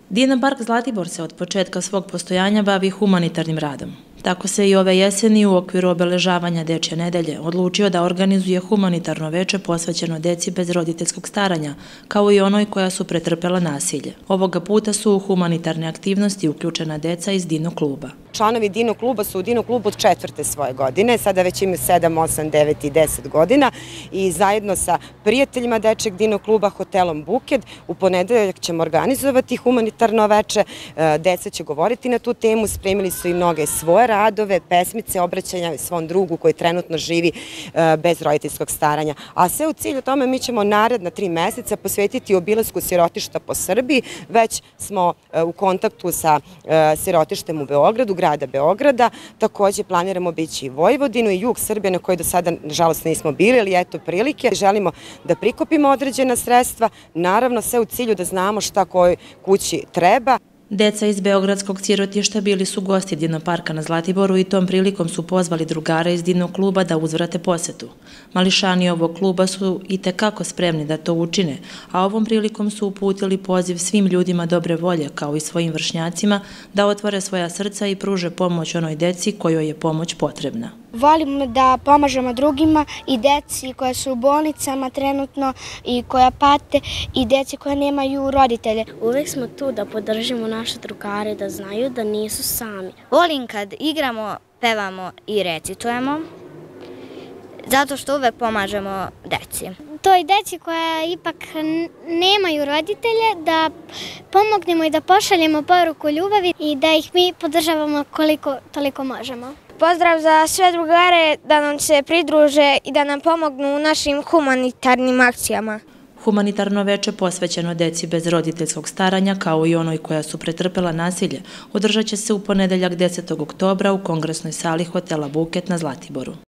Dino park Zlatibor se od početka svog postojanja bavi humanitarnim radom. Tako se i ove jeseni u okviru obeležavanja Dečje nedelje odlučio da organizuje humanitarno veče posvećeno deci bez roditeljskog staranja, kao i onoj koja su pretrpela nasilje. Ovoga puta su u humanitarne aktivnosti uključena deca iz Dino kluba. Članovi Dino kluba su u Dino klubu od 4. svoje godine, sada već imaju 7, 8, 9 i 10 godina i zajedno sa prijateljima Dečjeg Dino kluba, hotelom Buket, u ponedeljak ćemo organizovati humanitarno veče. Deca će govoriti na tu temu, spremili su i mnoge svoje radove, pesmice, obraćanja svom drugu koji trenutno živi bez roditeljskog staranja. A sve u cilju tome mi ćemo naredna 3 meseca posvetiti obilasku sirotišta po Srbiji. Već smo u kontaktu sa sirotištem u Beogradu, grada Beograda. Takođe planiramo obići i Vojvodinu i jug Srbije na kojoj do sada, nažalost, nismo bili, ali eto prilike. Želimo da prikupimo određena sredstva, naravno sve u cilju da znamo šta kojoj kući treba. Deca iz Beogradskog sirotišta bili su gosti Dino parka na Zlatiboru i tom prilikom su pozvali drugare iz Dino kluba da uzvrate posetu. Mališani ovog kluba su i tekako spremni da to učine, a ovom prilikom su uputili poziv svim ljudima dobre volje, kao i svojim vršnjacima, da otvore svoja srca i pruže pomoć onoj deci kojoj je pomoć potrebna. Volimo da pomažemo drugima i deci koja su u bolnicama trenutno i koja pate i deci koja nemaju roditelje. Uvek smo tu da podržimo naše drugare, da znaju da nisu sami. Volim kad igramo, pevamo i recitujemo, zato što uvek pomažemo deci. Toj deci koja ipak nemaju roditelje, da pomognemo i da pošaljemo poruku ljubavi i da ih mi podržavamo koliko toliko možemo. Pozdrav za sve drugare da nam se pridruže i da nam pomognu u našim humanitarnim akcijama. Humanitarno veče posvećeno deci bez roditeljskog staranja, kao i onoj koja su pretrpela nasilje, održat će se u ponedeljak 10. oktobra u kongresnoj sali hotela Buket na Zlatiboru.